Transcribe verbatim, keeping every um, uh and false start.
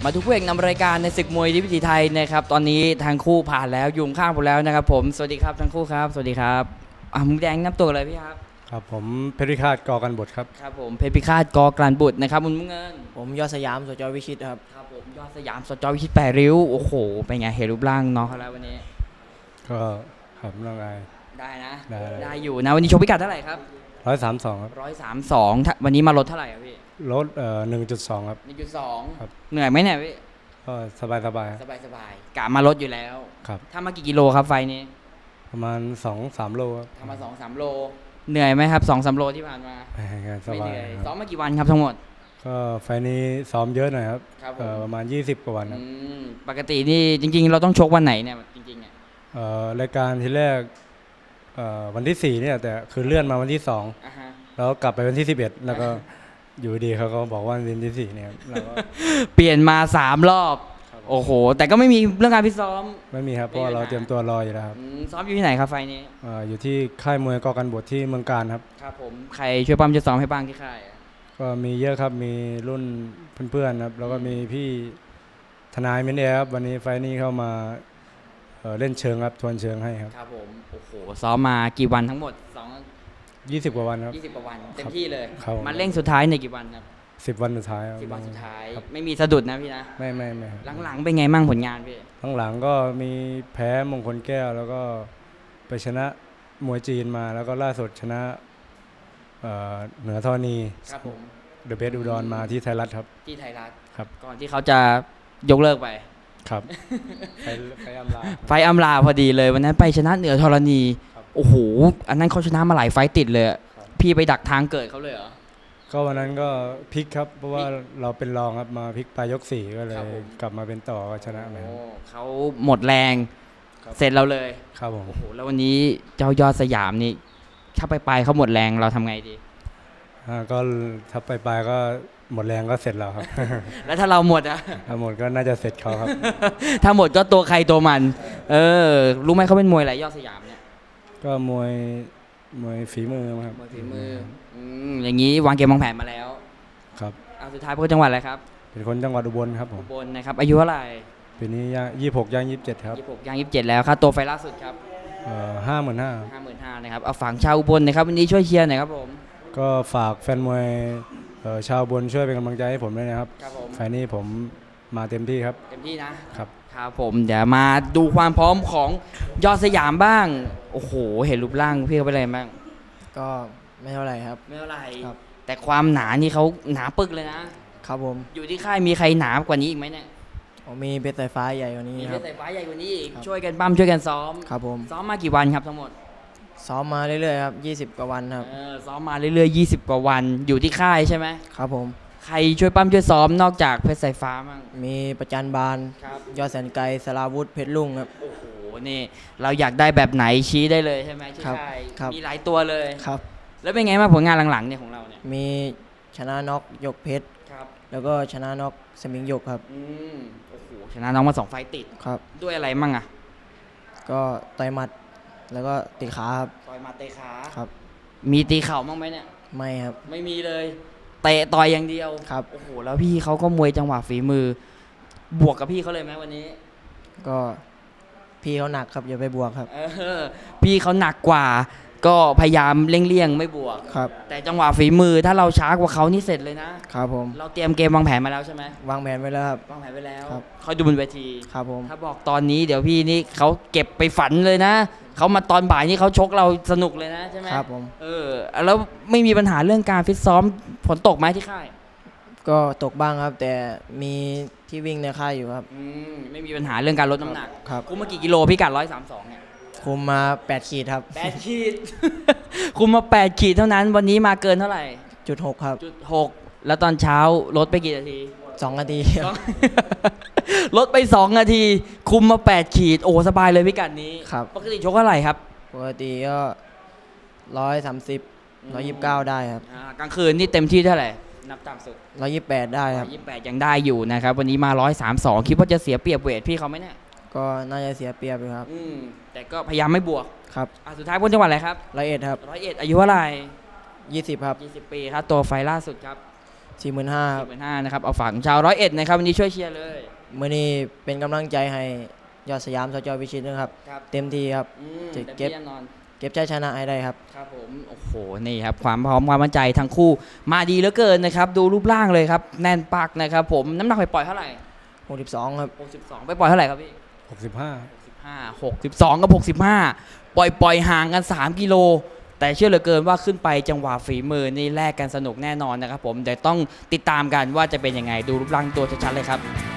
มาทุกเวกนำรายการในศึกมวยดิวิธีไทยนะครับตอนนี้ทางคู่ผ่านแล้วยุงข้างผมแล้วนะครับผมสวัสดีครับทั้งคู่ครับสวัสดีครับอ่ะมุมแดงนับตัวเลยพี่ครับครับผมเพชรพิฆาตกอกันบุตรครับครับผมเพชรพิฆาตกอกลั่นบุตรนะครับมุมเงินผมยอดสยามสจวิชิตครับครับผมยอดสยามสจวิชิตแปดริ้วโอ้โหเป็นไงเห็นรูปร่างน้องเขาแล้ววันนี้ก็ครับร่างกายได้นะได้ได้อยู่นะวันนี้ชกพิกัดเท่าไหร่ครับร้อยสามสองครับร้อยสามสองวันนี้มาลดเท่าไหร่ครับพี่ลดเอ่อหนึ่งจุดสองครับหนึ่งจุดสองครับเหนื่อยไหมเนี่ยพี่ก็สบายสบายสบายสบายกะมาลดอยู่แล้วครับถ้ามากี่กิโลครับไฟนี้ประมาณสองสามโลครับทำมาสองสามโลเหนื่อยไหมครับสองสามโลที่ผ่านมาไม่เหนื่อยซ้อมมากี่วันครับทั้งหมดก็ไฟนี้ซ้อมเยอะหน่อยครับประมาณยี่สิบกว่าวันครับปกตินี่จริงๆเราต้องชกวันไหนเนี่ยจริงๆเนี่ยรายการที่แรกวันที่สี่เนี่ยแต่คือเลื่อนมาวันที่สองแล้วกลับไปวันที่สิบเอ็ดแล้วก็อยู่ดีเขาก็บอกว่าวันที่สี่เนี่ยเราก็เปลี่ยนมาสามรอบโอ้โหแต่ก็ไม่มีเรื่องการพิซ้อมไม่มีครับเพราะเราเตรียมตัวรออยู่แล้วครับซ้อมอยู่ที่ไหนครับไฟนี้อยู่ที่ค่ายมวยกอกันบุตรที่เมืองการครับครับผมใครช่วยปั้มช่วยซ้อมให้บ้างที่ค่ายก็มีเยอะครับมีรุ่นเพื่อนๆครับแล้วก็มีพี่ทนายมินเอครับวันนี้ไฟนี้เข้ามาเล่นเชิงครับทวนเชิงให้ครับครับผมโอ้โหซ้อมมากี่วันทั้งหมดสองยี่สิบกว่าวันครับยี่สิบกว่าวันเต็มที่เลยมาเร่งสุดท้ายในกี่วันครับสิบวันสุดท้ายสิบวันสุดท้ายไม่มีสะดุดนะพี่นะไม่ไม่ไม่หลังๆเป็นไงมั่งผลงานพี่หลังๆก็มีแพ้มงคลแก้วแล้วก็ไปชนะมวยจีนมาแล้วก็ล่าสุดชนะเหนือธรณีครับผมเดอะเบสอุดรมาที่ไทยรัฐครับที่ไทยรัฐครับก่อนที่เขาจะยกเลิกไปครับไฟไฟอำลาไฟอำลาพอดีเลยวันนั้นไปชนะเหนือธรณีโอ้โหอันนั้นเขาชนะมาหลายไฟติดเลยพี่ไปดักทางเกิดเขาเลยเหรอก็วันนั้นก็พลิกครับเพราะว่าเราเป็นรองครับมาพลิกปลายยกสี่ก็เลยกลับมาเป็นต่อก็ชนะเลยเขาหมดแรงเสร็จเราเลยครับผมโอ้โหแล้ววันนี้เจ้ายอดสยามนี่ถ้าไปปลายเขาหมดแรงเราทำไงดีก็ถ้าไปปลายก็หมดแรงก็เสร็จแล้วครับแล้วถ้าเราหมดอะถ้าหมดก็น่าจะเสร็จเขาครับถ้าหมดก็ตัวใครตัวมันเออรู้ไหมเขาเป็นมวยอะไรยอดสยามเนี่ยก็มวยมวยฝีมือครับมวยฝีมืออืมอย่างนี้วางเกมวางแผนมาแล้วครับเอาสุดท้ายเป็นคนจังหวัดอะไรครับเป็นคนจังหวัดอุบลครับผมอุบลนะครับอายุเท่าไหร่ปีนี้ย่างยี่สิบหกย่างยี่สิบเจ็ดครับยี่สิบหกย่างยี่สิบเจ็ดแล้วครับตัวไฟล่าสุดครับเอ่อห้าหมื่นห้าห้าหมื่นห้านะครับเอาฝั่งชาวอุบลนะครับวันนี้ช่วยเชียร์หน่อยครับผมก็ฝากแฟนมวยชาวอุบลช่วยเป็นกำลังใจให้ผมด้วยนะครับไฟนี้ผมมาเต็มที่ครับเต็มที่นะครับครับผมเดี๋ยวมาดูความพร้อมของยอดสยามบ้างโอ้โหเห็นรูปร่างพี่เขาเป็นอะไรบ้างก็ไม่เท่าไหร่ครับไม่เท่าไหร่แต่ความหนานี่เขาหนาปึกเลยนะครับผมอยู่ที่ค่ายมีใครหนากว่านี้อีกไหมเนี่ยมีเพชรสายฟ้าใหญ่กว่านี้มีเพชรสายฟ้าใหญ่กว่านี้อีกช่วยกันปั้มช่วยกันซ้อมครับผมซ้อมมากี่วันครับทั้งหมดซ้อมมาเรื่อยๆครับยี่สิบกว่าวันครับเออซ้อมมาเรื่อยๆยี่สิบกว่าวันอยู่ที่ค่ายใช่ไหมครับผมใครช่วยปั้มช่วยซ้อมนอกจากเพชรสายฟ้ามั่งมีประจันบานยอดแสนไกลสราวุธเพชรลุ่งครับโอ้โหนี่เราอยากได้แบบไหนชี้ได้เลยใช่ไหมที่ค่ายมีหลายตัวเลยครับแล้วเป็นไงบ้างผลงานหลังๆเนี่ยของเราเนี่ยมีชนะน็อกยกเพชรแล้วก็ชนะน็อกสมิงยกครับอืมโอ้โหชนะน็อกมาสองไฟติดครับด้วยอะไรมั่งอ่ะก็ต่อยหมัดแล้วก็ตีขาครับต่อยหมัดเตะขาครับมีตีเข่าบ้างไหมเนี่ยไม่ครับไม่มีเลยเตะต่อยอย่างเดียวครับโอ้โหแล้วพี่เขาก็มวยจังหวะฝีมือบวกกับพี่เขาเลยไหมวันนี้ก็พี่เขาหนักครับอย่าไปบวกครับเออพี่เขาหนักกว่าก็พยายามเลี่ยงๆไม่บวกครับแต่จังหวะฝีมือถ้าเราช้ากว่าเขานี่เสร็จเลยนะครับผมเราเตรียมเกมวางแผนมาแล้วใช่ไหมวางแผนไว้แล้วครับวางแผนไว้แล้วครับคอยดูบนเวทีครับผมถ้าบอกตอนนี้เดี๋ยวพี่นี่เขาเก็บไปฝันเลยนะเขามาตอนบ่ายนี่เขาชกเราสนุกเลยนะใช่ไหมครับผมเออแล้วไม่มีปัญหาเรื่องการฟิตซ้อมฝนตกไหมที่ค่ายก็ตกบ้างครับแต่มีที่วิ่งในค่ายอยู่ครับอืมไม่มีปัญหาเรื่องการลดน้ำหนักครับคุมมากี่กิโลพี่กัดร้อยสามสองเนี่ยคุมมาแปดขีดครับแปดขีดคุมมาแปดขีดเท่านั้นวันนี้มาเกินเท่าไหร่จุดหกครับจุดหกแล้วตอนเช้าลดไปกี่นาทีสองนาทีลดไปสองนาทีคุมมาแปดขีดโอ้สบายเลยพิกัดนี้ครับปกติชกเท่าไหร่ครับปกติก็ร้อยสามสิบร้อยยี่สิบเก้าได้ครับกลางคืนนี่เต็มที่เท่าไหร่นับตามสุดร้อยยี่สิบแปดได้ครับยี่สิบแปดยังได้อยู่นะครับวันนี้มาร้อยสามสองคิดว่าจะเสียเปรียบเวทพี่เขาไหมเนี่ยก็น่าจะเสียเปรียบอยู่ครับอืมแต่ก็พยายามไม่บวกครับสุดท้ายพ้นจังหวัดอะไรครับร้อยเอ็ดครับร้อยเอ็ดอายุเท่าไหร่ยี่สิบครับยี่สิบปีครับตัวไฟล่าสุดครับสี่หมื่นห้าสี่หมื่นห้านะครับเอาฝากชาวร้อยเอ็ดนะครับวันนี้ช่วยเชียร์เลยเมื่อนี้เป็นกำลังใจให้ยอดสยามสจวิชิตนะครับครับเต็มที่ครับอืมจะเต็มเก็บที่แน่นอนเก็บชัยชนะให้ได้ครับครับผมโอ้โหนี่ครับความพร้อมความมั่นใจทั้งคู่มาดีเหลือเกินนะครับดูรูปร่างเลยครับแน่นปักนะครับผมน้ำหนักไปปล่อยเท่าไหร่หกสิบสอง ครับหกสิบสองไปปล่อยเท่าไหร่ครับพี่หกสิบห้าหกสิบห้า หกสิบสองกับหกสิบห้าปล่อยปล่อยห่างกันสามกิโลแต่เชื่อเหลือเกินว่าขึ้นไปจังหวะฝีมือนี่แลกกันสนุกแน่นอนนะครับผมเดี๋ยวต้องติดตามกันว่าจะเป็นยังไงดูรูปร่างตัวชัดๆเลยครับ